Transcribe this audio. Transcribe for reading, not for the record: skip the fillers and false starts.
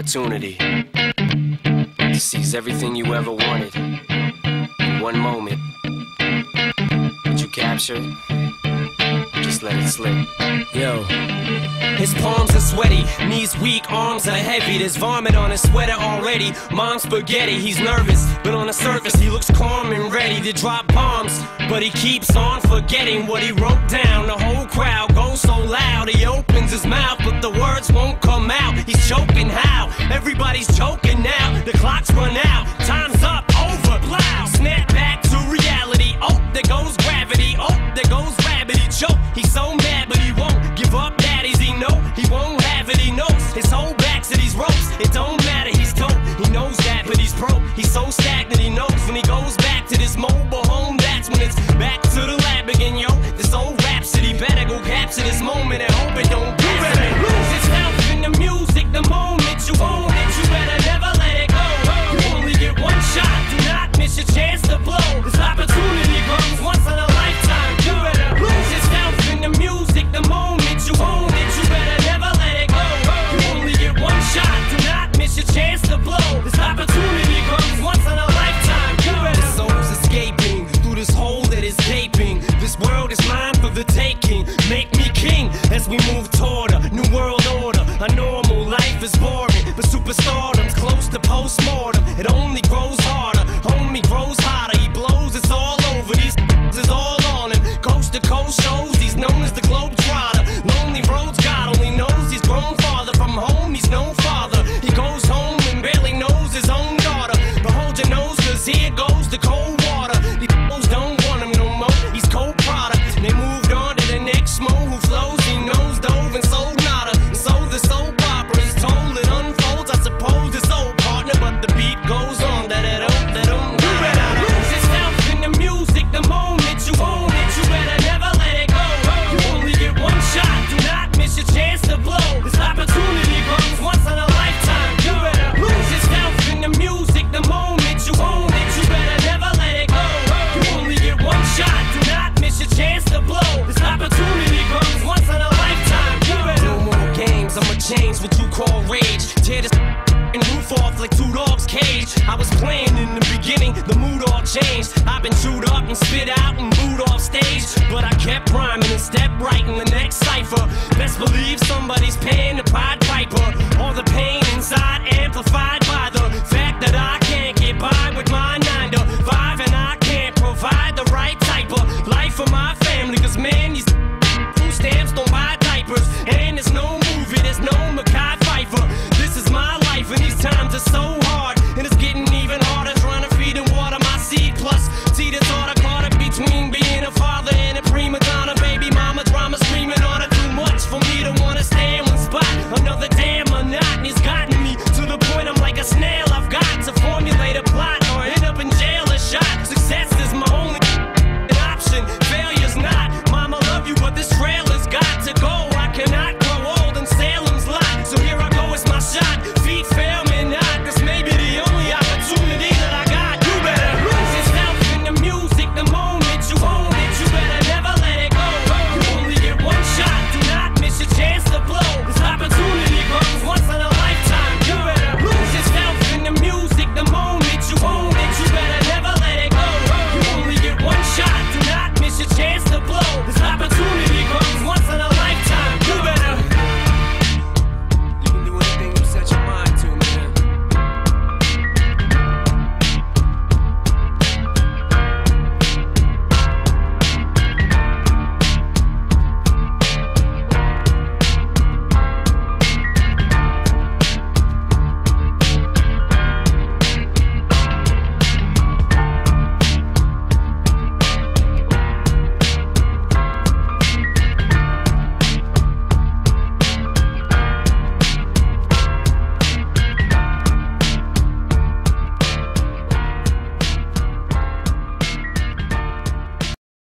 opportunity to seize everything you ever wanted in one moment. Did you capture it? Just let it slip. Yo. His palms are sweaty, knees weak, arms are heavy. There's vomit on his sweater already. Mom's spaghetti, he's nervous, but on the surface he looks calm and ready to drop bombs. But he keeps on forgetting what he wrote down. The whole crowd goes so loud, he opens his mouth, but the words won't come out. He's choking how? Everybody's choking now. The clock's run out, time's up, over, loud. Snap back to reality. Oh, there goes gravity. Oh, there goes rabbit. He choke. He's so mad, but he won't give up. Daddies, he know he won't have it. He knows his whole back to these ropes. It don't matter. He's dope. He knows that, but he's broke. He's so stagnant. He knows when he goes back to this mobile home, that's when it's back to the lab again. Yo, this old rhapsody better go capture this moment and hope it don't do it. Lose itself in the music the moment you own it. You better never let it go. You only get one shot. Do not miss your chance to blow. This opportunity comes once in a lifetime. You better lose yourself in the music the moment you own it. You better never let it go. You only get one shot. Do not miss your chance to blow. This opportunity comes once in a lifetime. You better. The soul's escaping through this hole that is gaping. This world is mine for the taking. Make me king as we move toward a new world order. A normal life is boring, but superstardom's close to postmortem. It only grows harder, homie grows hotter. He blows, it's all over. These is all on him. Coast to coast shows, he's known as the Globetrotter. Lonely roads, God only knows he's grown farther from home. He's no father. He goes home and barely knows his own daughter. But hold your nose, cause here goes the cold water. These fools don't want him no more. He's cold product. They moved on to the next mo who flows. He knows dove and sold nada. And so the soap opera is told. It unfolds. I suppose it's old partner, but the beat goes on. You better lose yourself in the music the moment you own it. You better never let it go. You only get one shot. Do not miss your chance to blow. This opportunity comes once in a lifetime. You better lose yourself in the music the moment you own it. You better never let it go. You only get one shot. Do not miss your chance to blow. This opportunity comes once in a lifetime. You better. No more games. I'ma change what you call rage. Tear this and roof off like two dogs' cage. I was playing in the beginning, the mood all changed. I've been chewed up and spit out and booed off stage, but I kept rhyming and stepped right in the next cipher. Best believe